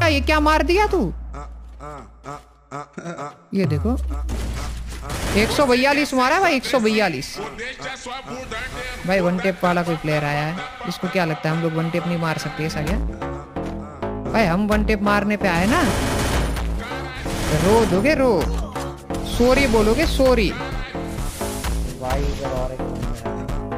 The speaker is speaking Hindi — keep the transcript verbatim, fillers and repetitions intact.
ये क्या मार दिया तू? ये देखो एक सौ बयालीस मारा है भाई, एक सौ बयालीस। भाई वन टेप वाला कोई प्लेयर आया है, इसको क्या लगता है हम लोग वन टेप नहीं मार सकते ऐसा क्या? भाई हम वन टेप मारने पे आए ना। रो दोगे रो, सॉरी बोलोगे सॉरी। भाई इधर और एक